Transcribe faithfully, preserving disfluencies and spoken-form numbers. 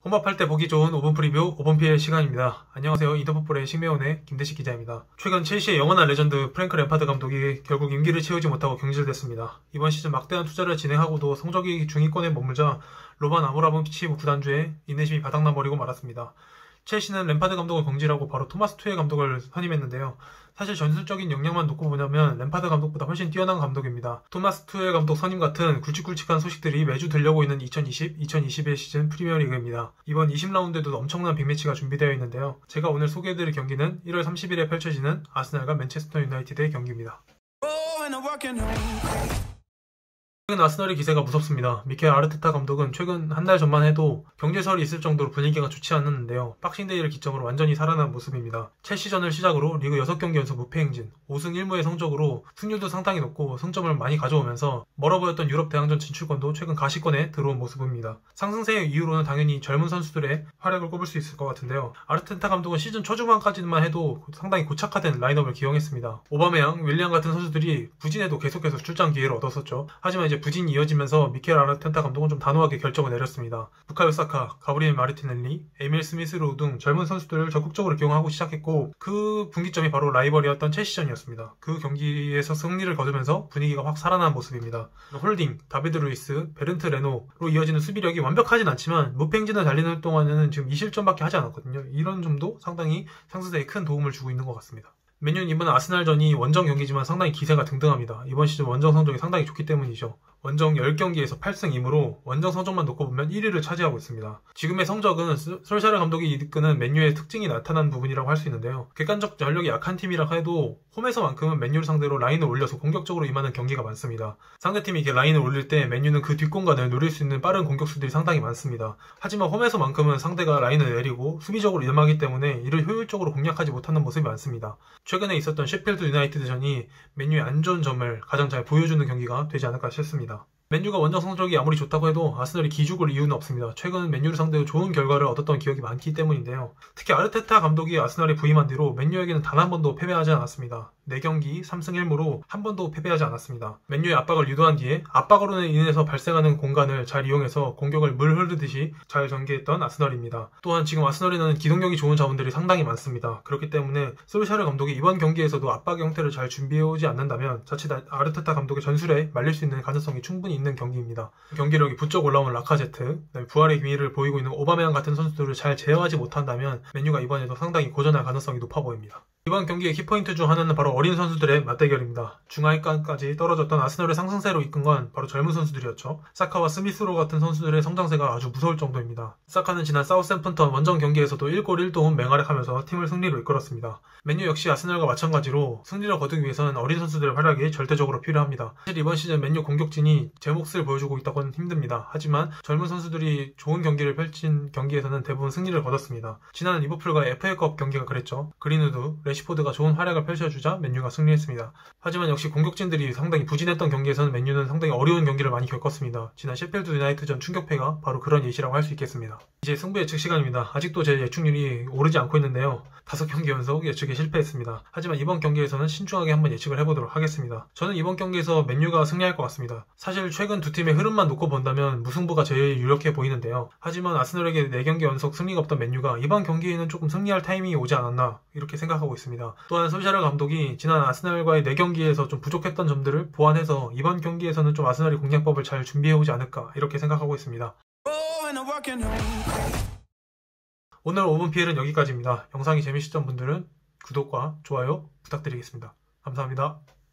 혼밥할 때 보기 좋은 오 분 프리뷰 오 분 피엘 시간입니다. 안녕하세요. 인터풋볼의 식매원의 김대식 기자입니다. 최근 첼시의 영원한 레전드 프랭크 램파드 감독이 결국 임기를 채우지 못하고 경질됐습니다. 이번 시즌 막대한 투자를 진행하고도 성적이 중위권에 머물자 로만 아브라모비치 구단주의 인내심이 바닥나버리고 말았습니다. 첼시는 램파드 감독을 경질하고 바로 토마스 투엘 감독을 선임했는데요. 사실 전술적인 역량만 놓고 보자면 램파드 감독보다 훨씬 뛰어난 감독입니다. 토마스 투엘 감독 선임 같은 굵직굵직한 소식들이 매주 들려오고 있는 이천이십 이천이십일 시즌 프리미어리그입니다. 이번 이십 라운드에도 엄청난 빅매치가 준비되어 있는데요. 제가 오늘 소개해드릴 경기는 일월 삼십일에 펼쳐지는 아스날과 맨체스터 유나이티드의 경기입니다. 최근 아스널의 기세가 무섭습니다. 미켈 아르테타 감독은 최근 한 달 전만 해도 경질설이 있을 정도로 분위기가 좋지 않았는데요. 박싱데이를 기점으로 완전히 살아난 모습입니다. 첼시전을 시작으로 리그 여섯 경기 연속 무패 행진, 오 승 일 무의 성적으로 승률도 상당히 높고 승점을 많이 가져오면서 멀어 보였던 유럽 대항전 진출권도 최근 가시권에 들어온 모습입니다. 상승세의 이유로는 당연히 젊은 선수들의 활약을 꼽을 수 있을 것 같은데요. 아르테타 감독은 시즌 초중반까지만 해도 상당히 고착화된 라인업을 기용했습니다. 오바메양, 윌리안 같은 선수들이 부진해도 계속해서 출장 기회를 얻었었죠. 하지만 이제 부진이 이어지면서 미켈 아르테타 감독은 좀 단호하게 결정을 내렸습니다. 부카요 사카, 가브리엘 마르티넬리, 에밀 스미스로우 등 젊은 선수들을 적극적으로 기용하고 시작했고 그 분기점이 바로 라이벌이었던 첼시전이었습니다. 그 경기에서 승리를 거두면서 분위기가 확 살아난 모습입니다. 홀딩, 다비드 루이스, 베른트 레노로 이어지는 수비력이 완벽하진 않지만 무패 행진을 달리는 동안에는 지금 이 실점밖에 하지 않았거든요. 이런 점도 상당히 상승세에 큰 도움을 주고 있는 것 같습니다. 맨유는 이번 아스날전이 원정 경기지만 상당히 기세가 등등합니다. 이번 시즌 원정 성적이 상당히 좋기 때문이죠. 원정 십 경기에서 팔 승 이 무로 원정 성적만 놓고 보면 일 위를 차지하고 있습니다. 지금의 성적은 솔샤르 감독이 이끄는 맨유의 특징이 나타난 부분이라고 할 수 있는데요. 객관적 전력이 약한 팀이라 해도 홈에서만큼은 맨유를 상대로 라인을 올려서 공격적으로 임하는 경기가 많습니다. 상대팀이 이렇게 라인을 올릴 때 맨유는 그 뒷공간을 노릴 수 있는 빠른 공격수들이 상당히 많습니다. 하지만 홈에서만큼은 상대가 라인을 내리고 수비적으로 임하기 때문에 이를 효율적으로 공략하지 못하는 모습이 많습니다. 최근에 있었던 셰필드 유나이티드전이 맨유의 안 좋은 점을 가장 잘 보여주는 경기가 되지 않을까 싶습니다. 맨유가 원정 성적이 아무리 좋다고 해도 아스널이 기죽을 이유는 없습니다. 최근 맨유를 상대로 좋은 결과를 얻었던 기억이 많기 때문인데요. 특히 아르테타 감독이 아스널에 부임한 뒤로 맨유에게는 단 한 번도 패배하지 않았습니다. 네 경기 삼 승 일 무로 한 번도 패배하지 않았습니다. 맨유의 압박을 유도한 뒤에 압박으로 인해서 발생하는 공간을 잘 이용해서 공격을 물 흐르듯이 잘 전개했던 아스널입니다. 또한 지금 아스널에는 기동력이 좋은 자원들이 상당히 많습니다. 그렇기 때문에 솔샤르 감독이 이번 경기에서도 압박의 형태를 잘 준비해오지 않는다면 자칫 아르테타 감독의 전술에 말릴 수 있는 가능성이 충분히 있는 경기입니다. 경기력이 부쩍 올라온 라카제트, 부활의 기미를 보이고 있는 오바메양 같은 선수들을 잘 제어하지 못한다면 맨유가 이번에도 상당히 고전할 가능성이 높아 보입니다. 이번 경기의 키포인트 중 하나는 바로 어린 선수들의 맞대결입니다. 중하위권까지 떨어졌던 아스널의 상승세로 이끈 건 바로 젊은 선수들이었죠. 사카와 스미스로 같은 선수들의 성장세가 아주 무서울 정도입니다. 사카는 지난 사우샘프턴 원정 경기에서도 일 골 일 도움 맹활약하면서 팀을 승리로 이끌었습니다. 맨유 역시 아스널과 마찬가지로 승리를 거두기 위해서는 어린 선수들의 활약이 절대적으로 필요합니다. 사실 이번 시즌 맨유 공격진이 제 몫을 보여주고 있다고는 힘듭니다. 하지만 젊은 선수들이 좋은 경기를 펼친 경기에서는 대부분 승리를 거뒀습니다. 지난 리버풀과 에프에이컵 경기가 그랬죠. 그린우드, 레시포드가 좋은 활약을 펼쳐주자 맨유가 승리했습니다. 하지만 역시 공격진들이 상당히 부진했던 경기에서는 맨유는 상당히 어려운 경기를 많이 겪었습니다. 지난 셰필드 유나이트전 충격패가 바로 그런 예시라고 할 수 있겠습니다. 이제 승부 예측 시간입니다. 아직도 제 예측률이 오르지 않고 있는데요. 다섯 경기 연속 예측에 실패했습니다. 하지만 이번 경기에서는 신중하게 한번 예측을 해보도록 하겠습니다. 저는 이번 경기에서 맨유가 승리할 것 같습니다. 사실 최근 두 팀의 흐름만 놓고 본다면 무승부가 제일 유력해 보이는데요. 하지만 아스널에게 네 경기 연속 승리가 없던 맨유가 이번 경기에는 조금 승리할 타이밍이 오지 않았나 이렇게 생각하고 있습니다. 또한 솔샤르 감독이 지난 아스널과의 네 경기에서 좀 부족했던 점들을 보완해서 이번 경기에서는 좀 아스널이 공략법을 잘 준비해오지 않을까 이렇게 생각하고 있습니다. 오늘 오 분 피엘은 여기까지입니다. 영상이 재미있었던 분들은 구독과 좋아요 부탁드리겠습니다. 감사합니다.